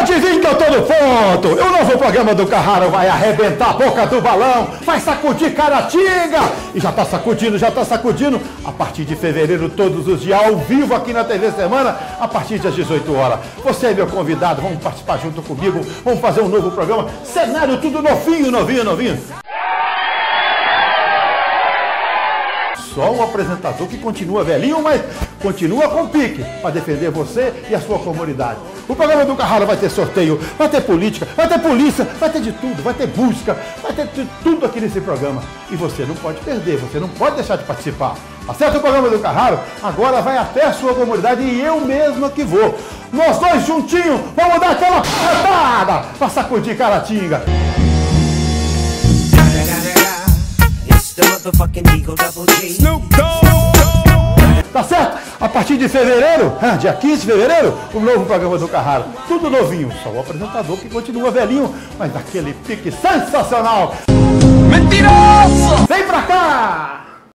Adivinha que eu tô no ponto! O novo programa do Carraro vai arrebentar a boca do balão, vai sacudir Caratinga! E já tá sacudindo. A partir de fevereiro, todos os dias, ao vivo aqui na TV Semana, a partir das 18 horas. Você é meu convidado, vamos participar junto comigo, vamos fazer um novo programa, cenário tudo novinho. Só o apresentador que continua velhinho, mas continua com pique para defender você e a sua comunidade. O programa do Carraro vai ter sorteio, vai ter política, vai ter polícia, vai ter de tudo, vai ter busca, vai ter tudo aqui nesse programa. E você não pode perder, você não pode deixar de participar. Acerta o programa do Carraro, agora vai até a sua comunidade e eu mesmo que vou. Nós dois juntinhos vamos dar aquela patada para sacudir Caratinga. Tá certo? A partir de fevereiro, dia 15 de fevereiro, o novo programa do Carraro. Tudo novinho, só o apresentador que continua velhinho, mas daquele pique sensacional. Mentiroso! Vem pra cá!